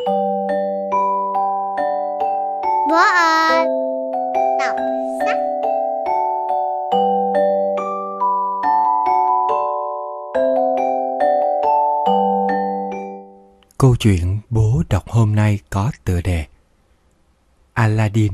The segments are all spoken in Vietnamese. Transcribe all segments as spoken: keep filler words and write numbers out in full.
Bố ơi, đọc sách. Câu chuyện bố đọc hôm nay có tựa đề Aladdin.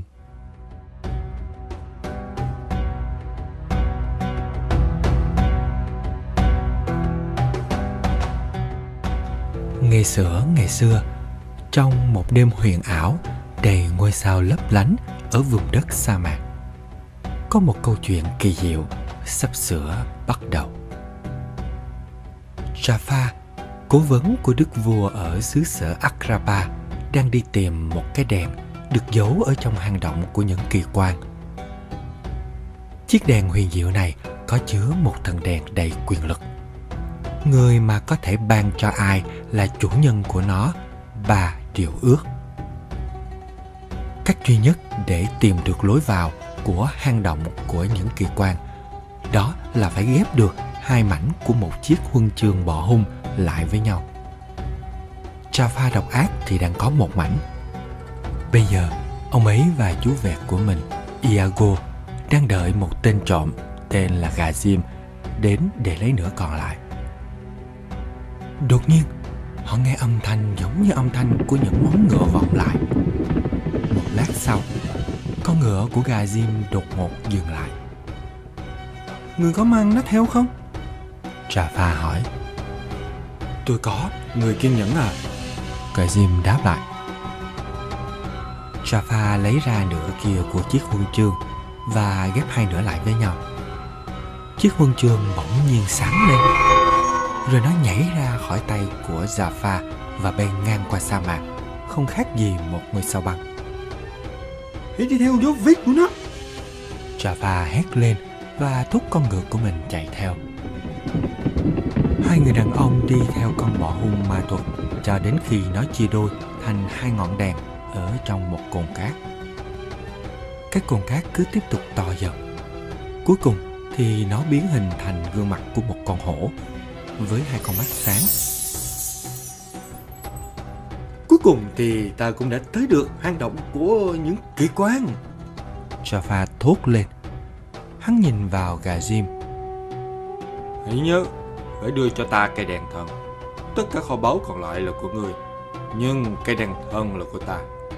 Ngày xưa ngày xưa, trong một đêm huyền ảo đầy ngôi sao lấp lánh ở vùng đất sa mạc, có một câu chuyện kỳ diệu sắp sửa bắt đầu. Jafar, cố vấn của đức vua ở xứ sở Agrabah, đang đi tìm một cái đèn được giấu ở trong hang động của những kỳ quan. Chiếc đèn huyền diệu này có chứa một thần đèn đầy quyền lực. Người mà có thể ban cho ai là chủ nhân của nó ba điều ước. Cách duy nhất để tìm được lối vào của hang động của những kỳ quan, đó là phải ghép được hai mảnh của một chiếc huân chương bọ hung lại với nhau. Jafar độc ác thì đang có một mảnh. Bây giờ, ông ấy và chú vẹt của mình, Iago, đang đợi một tên trộm tên là Gazim đến để lấy nửa còn lại. Đột nhiên, họ nghe âm thanh giống như âm thanh của những móng ngựa vọng lại. Một lát sau, con ngựa của Gazim đột ngột dừng lại. Người có mang nó theo không? Jafar hỏi. Tôi có, người kiên nhẫn à? Gazim đáp lại. Jafar lấy ra nửa kia của chiếc huân chương và ghép hai nửa lại với nhau. Chiếc huân chương bỗng nhiên sáng lên, rồi nó nhảy ra khỏi tay của Jafar và bay ngang qua sa mạc, không khác gì một ngôi sao băng. Hãy đi theo dấu vết của nó! Jafar hét lên và thúc con ngựa của mình chạy theo. Hai người đàn ông đi theo con bọ hung ma thuật cho đến khi nó chia đôi thành hai ngọn đèn ở trong một cồn cát. Cái cồn cát cứ tiếp tục to dần. Cuối cùng thì nó biến hình thành gương mặt của một con hổ với hai con mắt sáng. Cuối cùng thì ta cũng đã tới được hang động của những kỳ quan. Jafar thốt lên. Hắn nhìn vào Gazim. Hãy nhớ, phải đưa cho ta cây đèn thần. Tất cả kho báu còn lại là của ngươi, nhưng cây đèn thần là của ta.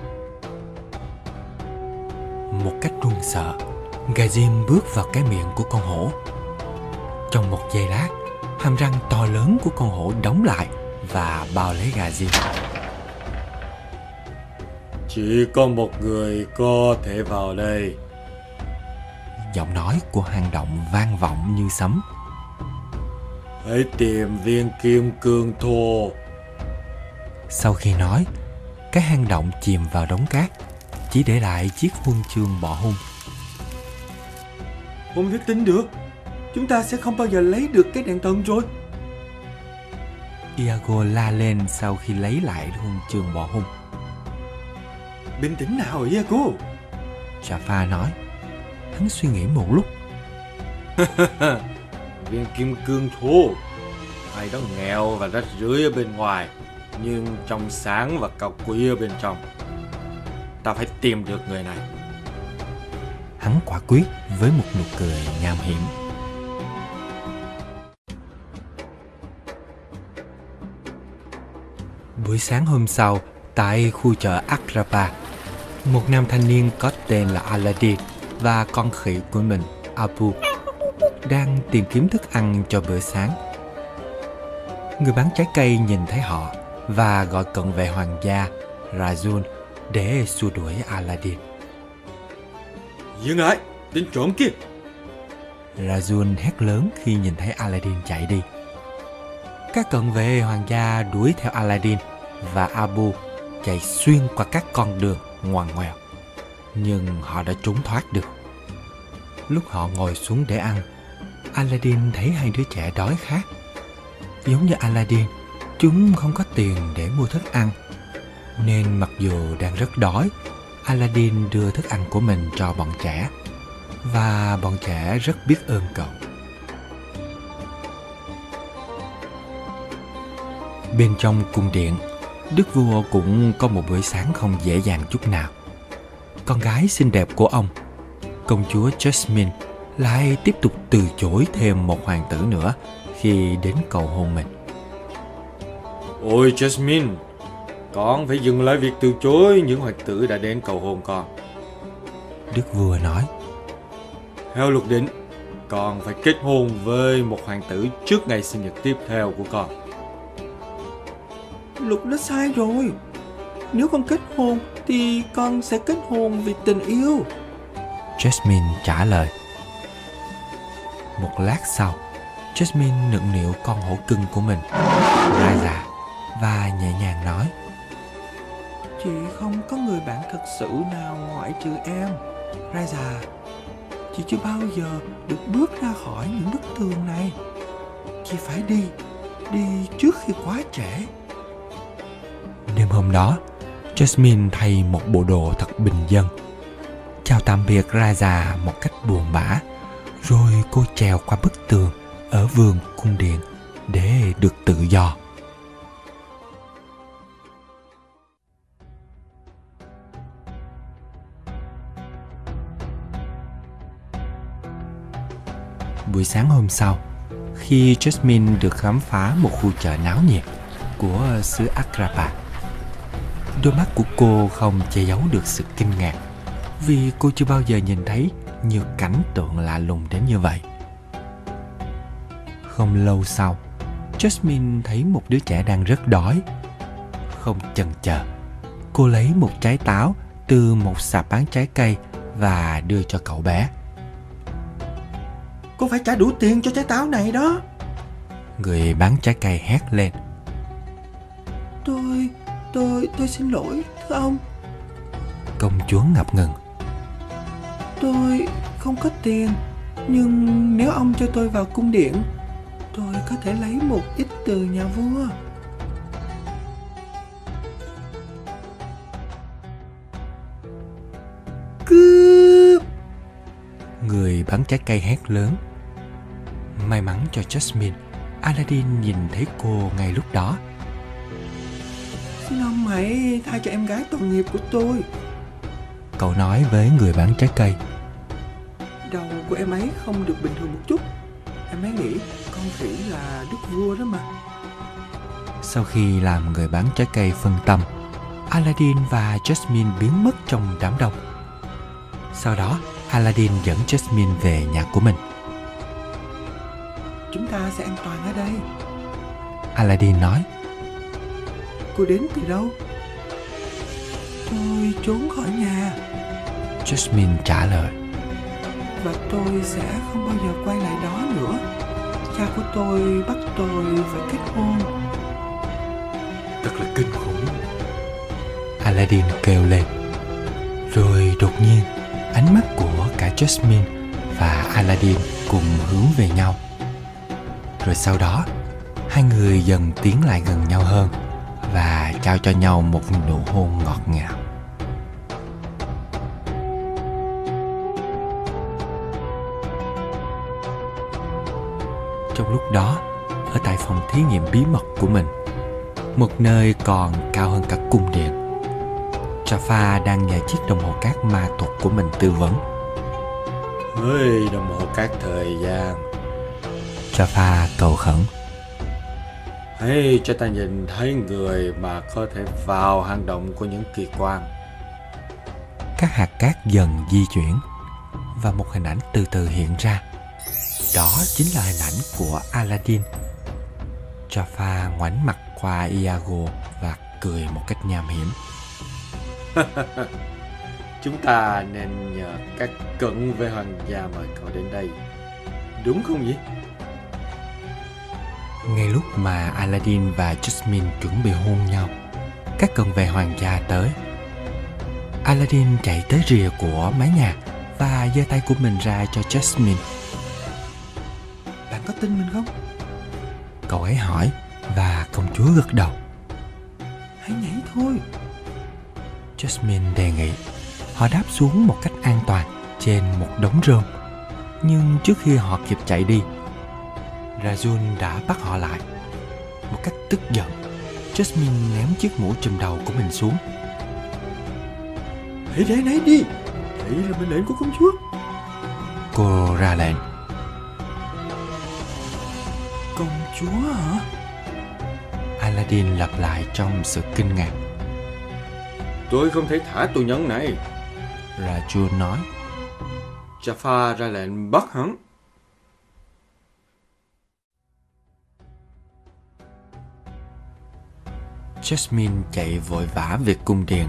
Một cách run sợ, Gazim bước vào cái miệng của con hổ. Trong một giây lát, hàm răng to lớn của con hổ đóng lại và bao lấy Gazim. Chỉ có một người có thể vào đây. Giọng nói của hang động vang vọng như sấm. Hãy tìm viên kim cương thô. Sau khi nói, cái hang động chìm vào đống cát, chỉ để lại chiếc huân chương bọ hung. Không thể tin được, chúng ta sẽ không bao giờ lấy được cái đèn thần rồi. Iago la lên sau khi lấy lại huân chương bọ hung. Bình tĩnh nào Iago, Jafar nói. Hắn suy nghĩ một lúc. Viên kim cương thô, ai đó nghèo và rách rưới ở bên ngoài, nhưng trong sáng và cao quý ở bên trong. Ta phải tìm được người này. Hắn quả quyết với một nụ cười nham hiểm. Buổi sáng hôm sau, tại khu chợ Agrabah, một nam thanh niên có tên là Aladdin và con khỉ của mình, Abu, đang tìm kiếm thức ăn cho bữa sáng. Người bán trái cây nhìn thấy họ và gọi cận vệ hoàng gia Rajun để xua đuổi Aladdin. Dừng lại, tên trộm kia! Rajun hét lớn khi nhìn thấy Aladdin chạy đi. Các cận vệ hoàng gia đuổi theo Aladdin và Abu chạy xuyên qua các con đường ngoằn ngoèo, nhưng họ đã trốn thoát được. Lúc họ ngồi xuống để ăn, Aladdin thấy hai đứa trẻ đói khát. Giống như Aladdin, chúng không có tiền để mua thức ăn, nên mặc dù đang rất đói, Aladdin đưa thức ăn của mình cho bọn trẻ, và bọn trẻ rất biết ơn cậu. Bên trong cung điện, Đức vua cũng có một buổi sáng không dễ dàng chút nào. Con gái xinh đẹp của ông, công chúa Jasmine, lại tiếp tục từ chối thêm một hoàng tử nữa khi đến cầu hôn mình. Ôi Jasmine, con phải dừng lại việc từ chối những hoàng tử đã đến cầu hôn con. Đức vua nói, theo luật định, con phải kết hôn với một hoàng tử trước ngày sinh nhật tiếp theo của con. Luật đã sai rồi. Nếu con kết hôn thì con sẽ kết hôn vì tình yêu. Jasmine trả lời. Một lát sau, Jasmine nựng nịu con hổ cưng của mình ra dạ và nhẹ nhàng nói, Chị không có người bạn thật sự nào ngoại trừ em, Raja. Chị chưa bao giờ được bước ra khỏi những bức tường này. Chị phải đi, đi trước khi quá trễ. Đêm hôm đó, Jasmine thay một bộ đồ thật bình dân, chào tạm biệt Raja một cách buồn bã, rồi cô trèo qua bức tường ở vườn cung điện để được tự do. Buổi sáng hôm sau, khi Jasmine được khám phá một khu chợ náo nhiệt của xứ Agrabah, đôi mắt của cô không che giấu được sự kinh ngạc, vì cô chưa bao giờ nhìn thấy nhiều cảnh tượng lạ lùng đến như vậy. Không lâu sau, Jasmine thấy một đứa trẻ đang rất đói. Không chần chờ, cô lấy một trái táo từ một sạp bán trái cây và đưa cho cậu bé. Cô phải trả đủ tiền cho trái táo này đó. Người bán trái cây hét lên. Tôi, tôi, tôi xin lỗi, thưa ông. Công chúa ngập ngừng. Tôi không có tiền, nhưng nếu ông cho tôi vào cung điện, tôi có thể lấy một ít từ nhà vua. Cướp! Người bán trái cây hét lớn. May mắn cho Jasmine, Aladdin nhìn thấy cô ngay lúc đó. Xin ông hãy tha cho em gái tội nghiệp của tôi. Cậu nói với người bán trái cây. Đầu của em ấy không được bình thường một chút. Em ấy nghĩ con khỉ là đức vua đó mà. Sau khi làm người bán trái cây phân tâm, Aladdin và Jasmine biến mất trong đám đông. Sau đó, Aladdin dẫn Jasmine về nhà của mình. Chúng ta sẽ an toàn ở đây. Aladdin nói. Cô đến từ đâu? Tôi trốn khỏi nhà. Jasmine trả lời. Và tôi sẽ không bao giờ quay lại đó nữa. Cha của tôi bắt tôi phải kết hôn. Thật là kinh khủng, Aladdin kêu lên. Rồi đột nhiên, ánh mắt của cả Jasmine và Aladdin cùng hướng về nhau. Rồi sau đó, hai người dần tiến lại gần nhau hơn và trao cho nhau một nụ hôn ngọt ngào. Trong lúc đó, ở tại phòng thí nghiệm bí mật của mình, một nơi còn cao hơn cả cung điện, Jafar đang nhờ chiếc đồng hồ cát ma thuật của mình tư vấn. Ơi, đồng hồ cát thời gian, Jafar cầu khẩn. Hãy cho ta nhìn thấy người mà có thể vào hang động của những kỳ quan. Các hạt cát dần di chuyển và một hình ảnh từ từ hiện ra. Đó chính là hình ảnh của Aladdin. Jafar ngoảnh mặt qua Iago và cười một cách nham hiểm. Chúng ta nên nhờ các cận vệ hoàng gia mời cậu đến đây, đúng không nhỉ? Ngay lúc mà Aladdin và Jasmine chuẩn bị hôn nhau, các cận vệ hoàng gia tới. Aladdin chạy tới rìa của mái nhà và giơ tay của mình ra cho Jasmine. Bạn có tin mình không? Cậu ấy hỏi và công chúa gật đầu. Hãy nhảy thôi. Jasmine đề nghị. Họ đáp xuống một cách an toàn trên một đống rơm. Nhưng trước khi họ kịp chạy đi, Rajun đã bắt họ lại. Một cách tức giận, Jasmine ném chiếc mũ trùm đầu của mình xuống. Hãy để nấy đi, đây là mệnh lệnh của công chúa. Cô ra lệnh. Công chúa hả? Aladdin lặp lại trong sự kinh ngạc. Tôi không thể thả tù nhân này, Rajul nói. Jafar ra lệnh bắt hắn. Jasmine chạy vội vã về cung điện.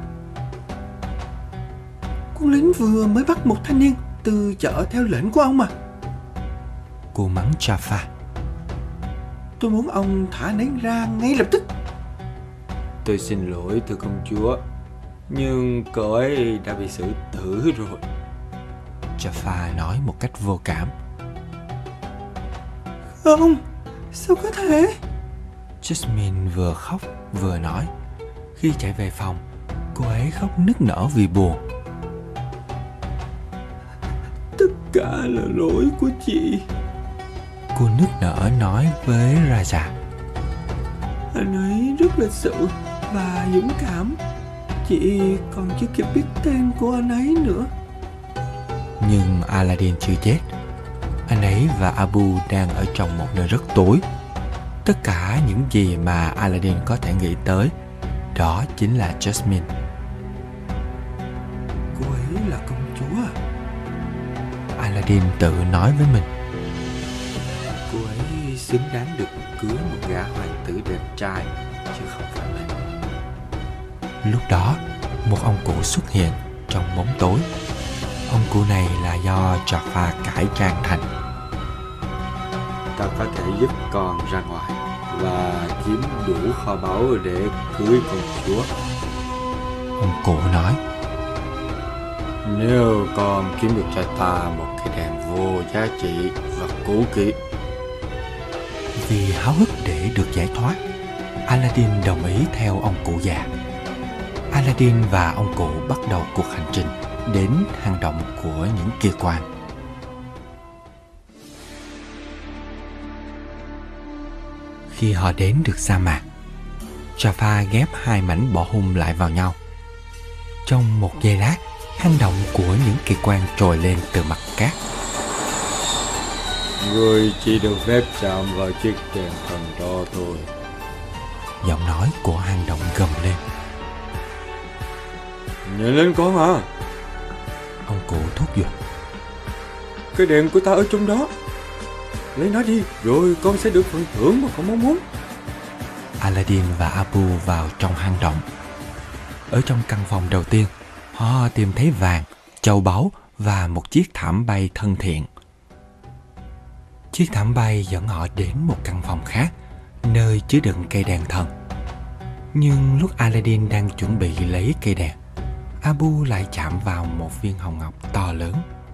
Quân lính vừa mới bắt một thanh niên từ chợ theo lệnh của ông mà. Cô mắng Jafar. Tôi muốn ông thả anh ấy ra ngay lập tức. Tôi xin lỗi thưa công chúa, nhưng cậu ấy đã bị xử tử rồi. Jafar nói một cách vô cảm. Không, sao có thể? Jasmine vừa khóc vừa nói. Khi chạy về phòng, cô ấy khóc nức nở vì buồn. Tất cả là lỗi của chị. Cô nức nở nói với Raja. Anh ấy rất lịch sự và dũng cảm. Chị còn chưa kịp biết tên của anh ấy nữa. Nhưng Aladdin chưa chết. Anh ấy và Abu đang ở trong một nơi rất tối. Tất cả những gì mà Aladdin có thể nghĩ tới, đó chính là Jasmine. Cô ấy là công chúa à? Aladdin tự nói với mình. Cô ấy xứng đáng được cưới một gã hoàng tử đẹp trai, chứ không phải mình. Lúc đó, một ông cụ xuất hiện trong bóng tối. Ông cụ này là do Jafar cải trang thành. Ta có thể giúp con ra ngoài và chiếm đủ kho báu để cưới công chúa. Ông cụ nói. Nếu con kiếm được cho ta một cái đèn vô giá trị và cũ kỹ. Vì háo hức để được giải thoát, Aladdin đồng ý theo ông cụ già. Aladdin và ông cụ bắt đầu cuộc hành trình đến hang động của những kỳ quan. Khi họ đến được sa mạc, Jafar ghép hai mảnh bọ hung lại vào nhau. Trong một giây lát, hang động của những kỳ quan trồi lên từ mặt cát. Người chỉ được phép chạm vào chiếc đèn thần đó thôi. Giọng nói của hang động gầm lên. Nhanh lên con à! Ông cụ thúc giục. Cái đèn của ta ở trong đó. Lấy nó đi, rồi con sẽ được phần thưởng mà con mong muốn. Aladdin và Abu vào trong hang động. Ở trong căn phòng đầu tiên, họ tìm thấy vàng, châu báu và một chiếc thảm bay thân thiện. Chiếc thảm bay dẫn họ đến một căn phòng khác, nơi chứa đựng cây đèn thần. Nhưng lúc Aladdin đang chuẩn bị lấy cây đèn, Abu lại chạm vào một viên hồng ngọc to lớn.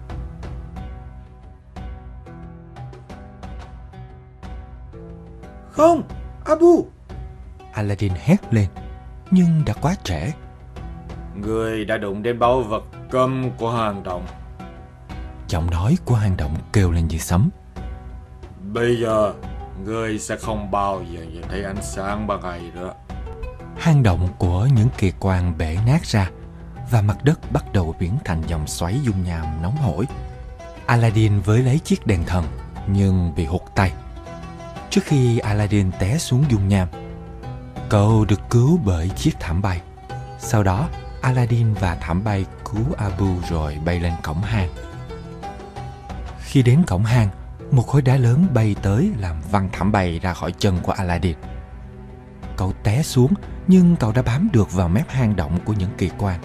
Không, Abu! Aladdin hét lên, nhưng đã quá trễ. Người đã đụng đến báu vật cấm của hang động. Giọng nói của hang động kêu lên như sấm. Bây giờ, người sẽ không bao giờ nhìn thấy ánh sáng ban ngày nữa. Hang động của những kỳ quan bể nát ra, và mặt đất bắt đầu biến thành dòng xoáy dung nham nóng hổi. Aladdin với lấy chiếc đèn thần, nhưng bị hụt tay. Trước khi Aladdin té xuống dung nham, cậu được cứu bởi chiếc thảm bay. Sau đó, Aladdin và thảm bay cứu Abu rồi bay lên cổng hang. Khi đến cổng hang, một khối đá lớn bay tới làm văng thảm bay ra khỏi chân của Aladdin. Cậu té xuống, nhưng cậu đã bám được vào mép hang động của những kỳ quan.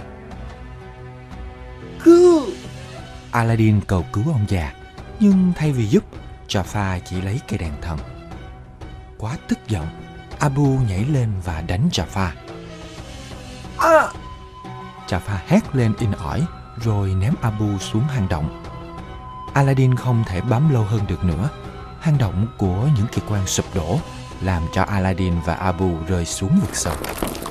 Cứu! Aladdin cầu cứu ông già, nhưng thay vì giúp, Jafar chỉ lấy cây đèn thần. Quá tức giận, Abu nhảy lên và đánh Jafar. À! Jafar hét lên in ỏi rồi ném Abu xuống hang động. Aladdin không thể bám lâu hơn được nữa. Hang động của những kỳ quan sụp đổ, làm cho Aladdin và Abu rơi xuống vực sâu.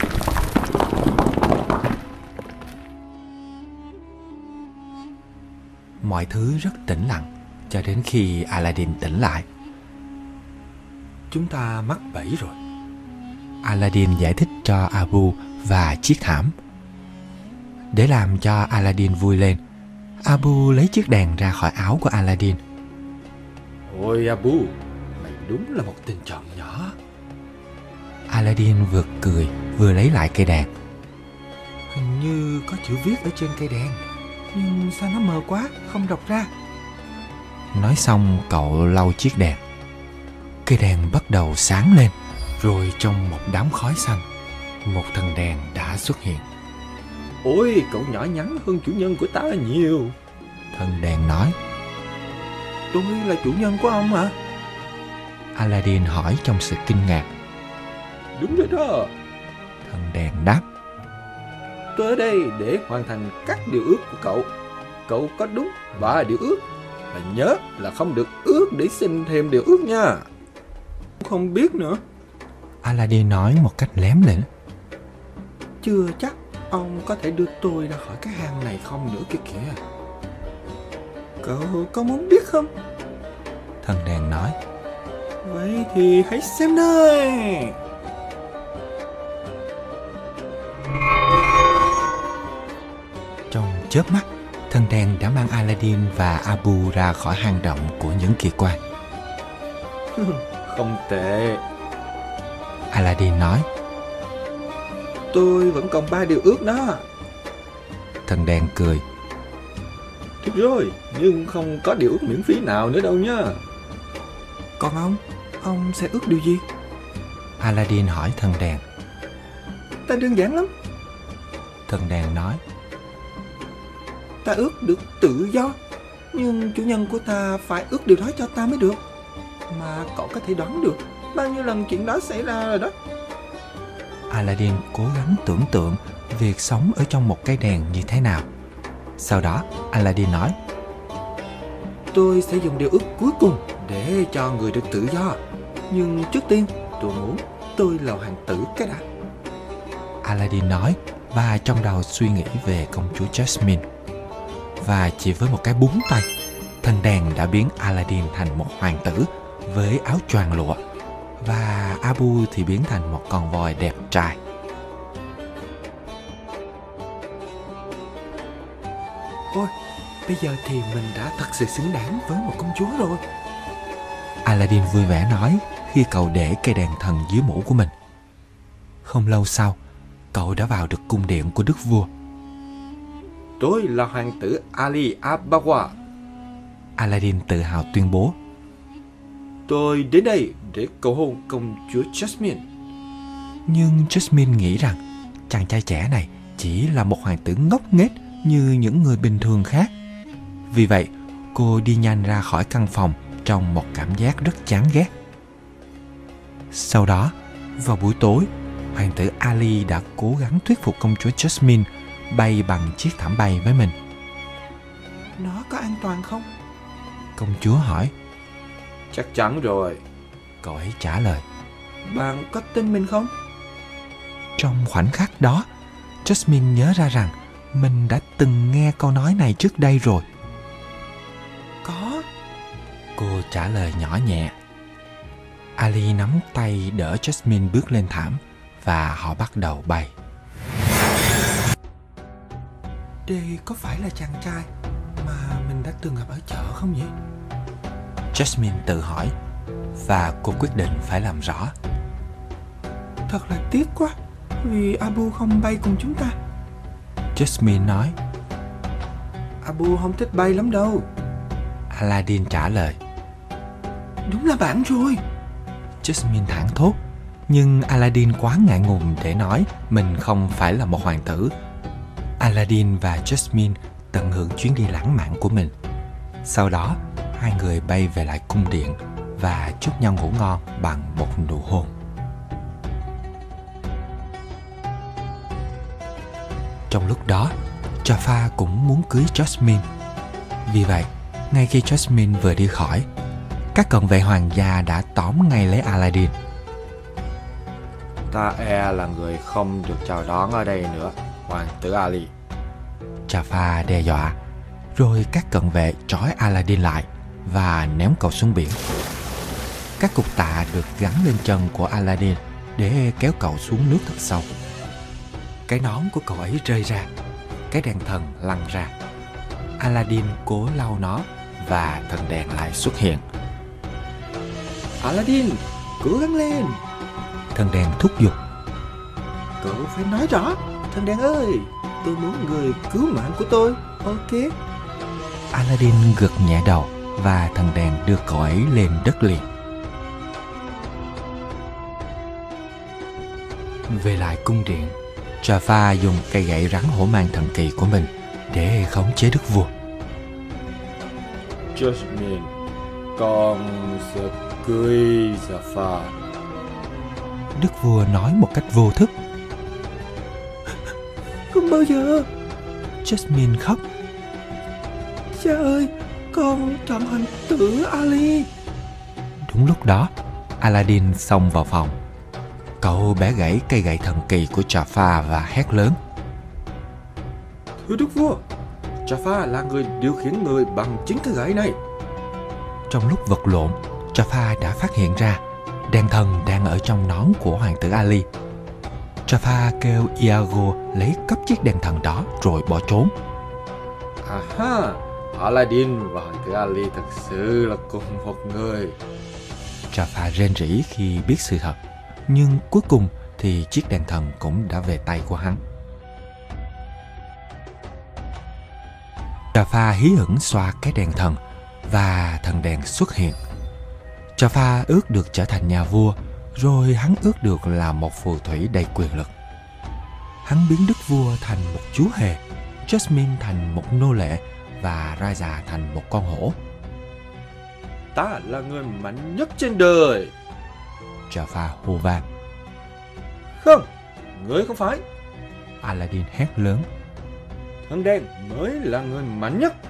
Mọi thứ rất tĩnh lặng cho đến khi Aladdin tỉnh lại. Chúng ta mắc bẫy rồi. Aladdin giải thích cho Abu và chiếc thảm. Để làm cho Aladdin vui lên, Abu lấy chiếc đèn ra khỏi áo của Aladdin. Ôi Abu, mày đúng là một tên trộm nhỏ. Aladdin vừa cười vừa lấy lại cây đèn. Hình như có chữ viết ở trên cây đèn, Nhưng sao nó mờ quá, không đọc ra. Nói xong cậu lau chiếc đèn. Cây đèn bắt đầu sáng lên, rồi trong một đám khói xanh, một thần đèn đã xuất hiện. Ôi, cậu nhỏ nhắn hơn chủ nhân của ta nhiều. Thần đèn nói. Tôi là chủ nhân của ông hả? Aladdin hỏi trong sự kinh ngạc. Đúng rồi đó. Thần đèn đáp. Tôi ở đây để hoàn thành các điều ước của cậu. Cậu có đúng ba điều ước, và nhớ là không được ước để xin thêm điều ước nha. Không biết nữa. Aladdin nói một cách lém lỉnh. Chưa chắc ông có thể đưa tôi ra khỏi cái hang này không nữa kìa kìa. Cậu có muốn biết không? Thần đèn nói. Vậy thì hãy xem đây. Trong chớp mắt, thần đèn đã mang Aladdin và Abu ra khỏi hang động của những kỳ quan. Không tệ. Aladdin nói. Tôi vẫn còn ba điều ước đó. Thần đèn cười. Được rồi, nhưng không có điều ước miễn phí nào nữa đâu nha. Còn ông, ông sẽ ước điều gì? Aladdin hỏi thần đèn. Ta đơn giản lắm. Thần đèn nói. Ta ước được tự do, nhưng chủ nhân của ta phải ước điều đó cho ta mới được. Mà cậu có thể đoán được bao nhiêu lần chuyện đó xảy ra rồi đó. Aladdin cố gắng tưởng tượng việc sống ở trong một cây đèn như thế nào. Sau đó Aladdin nói. Tôi sẽ dùng điều ước cuối cùng để cho người được tự do. Nhưng trước tiên tôi muốn tôi là hoàng tử cái đã. Aladdin nói, và trong đầu suy nghĩ về công chúa Jasmine. Và chỉ với một cái búng tay, thần đèn đã biến Aladdin thành một hoàng tử với áo choàng lụa, và Abu thì biến thành một con voi đẹp trai. Ôi, bây giờ thì mình đã thật sự xứng đáng với một công chúa rồi. Aladdin vui vẻ nói khi cậu để cây đèn thần dưới mũ của mình. Không lâu sau, cậu đã vào được cung điện của đức vua. Tôi là hoàng tử Ali Abawa. Aladdin tự hào tuyên bố. Tôi đến đây để cầu hôn công chúa Jasmine. Nhưng Jasmine nghĩ rằng chàng trai trẻ này chỉ là một hoàng tử ngốc nghếch như những người bình thường khác. Vì vậy, cô đi nhanh ra khỏi căn phòng trong một cảm giác rất chán ghét. Sau đó, vào buổi tối, hoàng tử Ali đã cố gắng thuyết phục công chúa Jasmine bay bằng chiếc thảm bay với mình. Nó có an toàn không? Công chúa hỏi. Chắc chắn rồi. Cậu ấy trả lời. Bạn có tin mình không? Trong khoảnh khắc đó, Jasmine nhớ ra rằng mình đã từng nghe câu nói này trước đây rồi. Có. Cô trả lời nhỏ nhẹ. Ali nắm tay đỡ Jasmine bước lên thảm, và họ bắt đầu bay. Đây có phải là chàng trai mà mình đã từng gặp ở chợ không nhỉ? Jasmine tự hỏi, và cô quyết định phải làm rõ. Thật là tiếc quá, vì Abu không bay cùng chúng ta. Jasmine nói. Abu không thích bay lắm đâu. Aladdin trả lời. Đúng là bạn rồi. Jasmine thảng thốt, nhưng Aladdin quá ngại ngùng để nói mình không phải là một hoàng tử. Aladdin và Jasmine tận hưởng chuyến đi lãng mạn của mình. Sau đó, hai người bay về lại cung điện và chúc nhau ngủ ngon bằng một nụ hôn. Trong lúc đó, Jafar cũng muốn cưới Jasmine. Vì vậy, ngay khi Jasmine vừa đi khỏi, các cận vệ hoàng gia đã tóm ngay lấy Aladdin. Ta e là người không được chào đón ở đây nữa, hoàng tử Ali. Jafar đe dọa, rồi các cận vệ trói Aladdin lại và ném cậu xuống biển. Các cục tạ được gắn lên chân của Aladdin để kéo cậu xuống nước thật sâu. Cái nón của cậu ấy rơi ra, cái đèn thần lăn ra. Aladdin cố lau nó và thần đèn lại xuất hiện. Aladdin, cố gắng lên. Thần đèn thúc giục. Cậu phải nói rõ. Thần đèn ơi, tôi muốn người cứu mạng của tôi. Ok. Aladdin gật nhẹ đầu và thần đèn đưa cậu ấy lên đất liền. Về lại cung điện, Jafar dùng cây gậy rắn hổ mang thần kỳ của mình để khống chế đức vua. Jasmine, con sẽ cưới Jafar. Đức vua nói một cách vô thức. Không bao giờ. Jasmine khóc. Cha ơi, con chọn hoàng tử Ali. Đúng lúc đó, Aladdin xông vào phòng. Cậu bẻ gãy cây gậy thần kỳ của Jafar và hét lớn. Thưa đức vua, Jafar là người điều khiển người bằng chính cái gậy này. Trong lúc vật lộn, Jafar đã phát hiện ra đèn thần đang ở trong nón của hoàng tử Ali. Jafar kêu Iago lấy cắp chiếc đèn thần đó rồi bỏ trốn. Aha, Aladdin và hoàng tử Ali thực sự là cùng một người. Jafar rên rỉ khi biết sự thật, nhưng cuối cùng thì chiếc đèn thần cũng đã về tay của hắn. Jafar hí hửng xoa cái đèn thần và thần đèn xuất hiện. Jafar ước được trở thành nhà vua, rồi hắn ước được là một phù thủy đầy quyền lực. Hắn biến đức vua thành một chú hề, Jasmine thành một nô lệ và Raja thành một con hổ. Ta là người mạnh nhất trên đời. Jafar hô vang. Không, ngươi không phải. Aladdin hét lớn. Thần đèn mới là người mạnh nhất.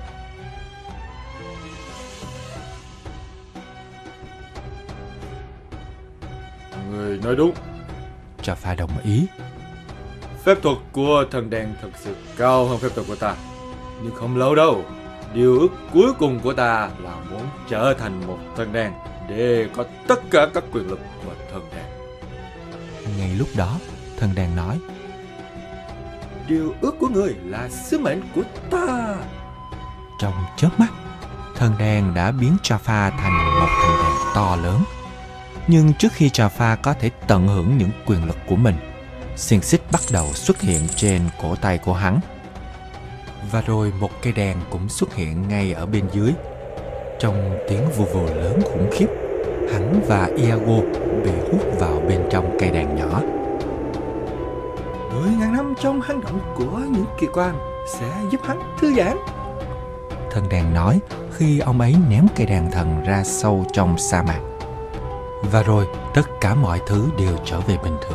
Người nói đúng. Jafar đồng ý. Phép thuật của thần đèn thật sự cao hơn phép thuật của ta. Nhưng không lâu đâu. Điều ước cuối cùng của ta là muốn trở thành một thần đèn để có tất cả các quyền lực của thần đèn. Ngay lúc đó, thần đèn nói. Điều ước của người là sứ mệnh của ta. Trong chớp mắt, thần đèn đã biến Jafar thành một thần đèn to lớn. Nhưng trước khi Jafar có thể tận hưởng những quyền lực của mình, xiềng xích bắt đầu xuất hiện trên cổ tay của hắn. Và rồi một cây đèn cũng xuất hiện ngay ở bên dưới. Trong tiếng vù vù lớn khủng khiếp, hắn và Iago bị hút vào bên trong cây đèn nhỏ. Mười ngàn năm trong hang động của những kỳ quan sẽ giúp hắn thư giãn. Thần đèn nói khi ông ấy ném cây đèn thần ra sâu trong sa mạc. Và rồi tất cả mọi thứ đều trở về bình thường.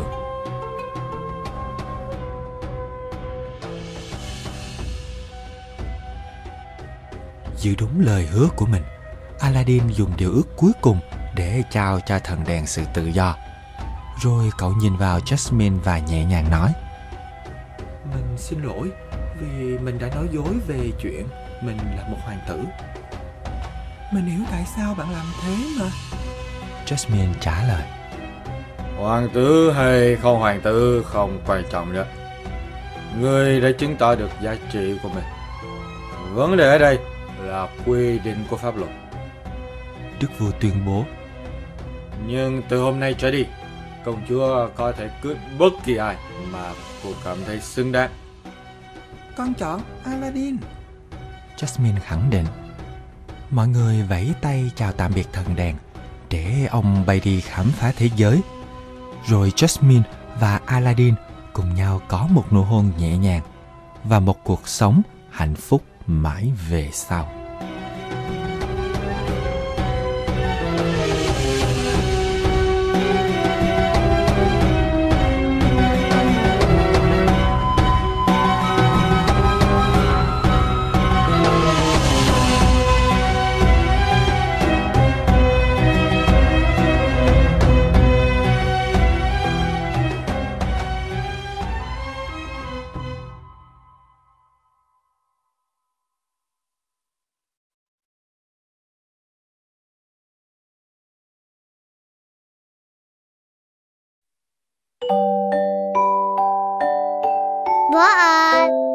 Giữ đúng lời hứa của mình, Aladdin dùng điều ước cuối cùng để trao cho thần đèn sự tự do. Rồi cậu nhìn vào Jasmine và nhẹ nhàng nói. Mình xin lỗi vì mình đã nói dối về chuyện mình là một hoàng tử. Mình hiểu tại sao bạn làm thế mà. Jasmine trả lời. Hoàng tử hay không hoàng tử không quan trọng nữa. Ngươi đã chứng tỏ được giá trị của mình. Vấn đề ở đây là quy định của pháp luật. Đức vua tuyên bố. Nhưng từ hôm nay trở đi, công chúa có thể cưới bất kỳ ai mà cô cảm thấy xứng đáng. Con chọn Aladdin. Jasmine khẳng định. Mọi người vẫy tay chào tạm biệt thần đèn để ông bay đi khám phá thế giới. Rồi Jasmine và Aladdin cùng nhau có một nụ hôn nhẹ nhàng và một cuộc sống hạnh phúc mãi về sau. Bố ơi,